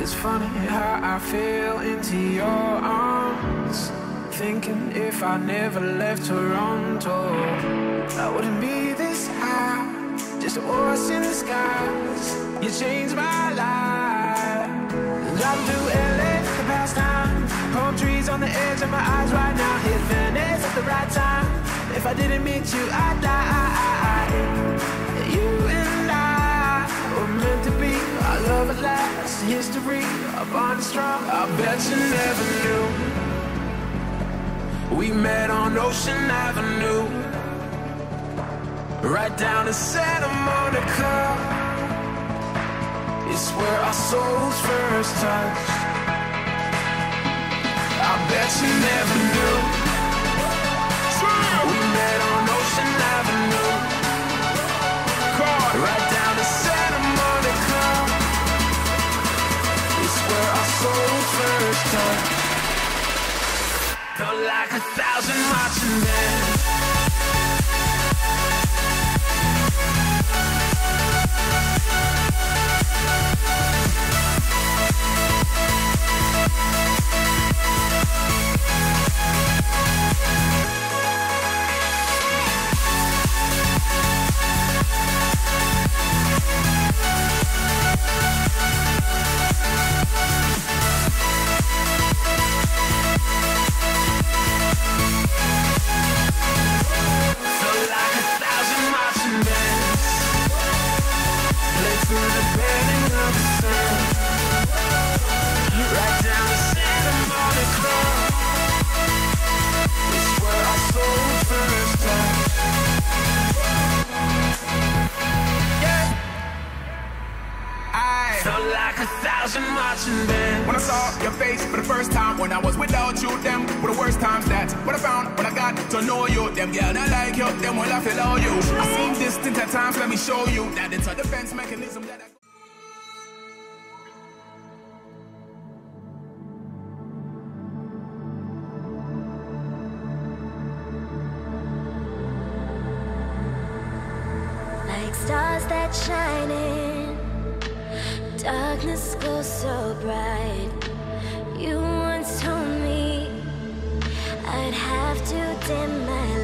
It's funny how I fell into your arms, thinking if I never left Toronto, I wouldn't be this high. Just a horse in the skies. You changed my life. Driving through LA for the past time. Palm trees on the edge of my eyes right now. Hit Venice at the right time. If I didn't meet you, I'd die. You and I were meant to be. Our love at last, history, our bond is strong. I bet you never knew. We met on Ocean Avenue, right down in Santa Monica. It's where our souls first touched. I bet you never knew. We met on Ocean Avenue, right down in Santa Monica. It's where our souls first touched. Felt like 1,000 marching bands. When I saw your face for the first time, when I was without you, them were the worst times. That what I found when I got to know you. Them girl I like you, them will I feel all you. I seem distant at times, let me show you that it's a defense mechanism that I... Like stars that shine in darkness glows so bright. You once told me I'd have to dim my light.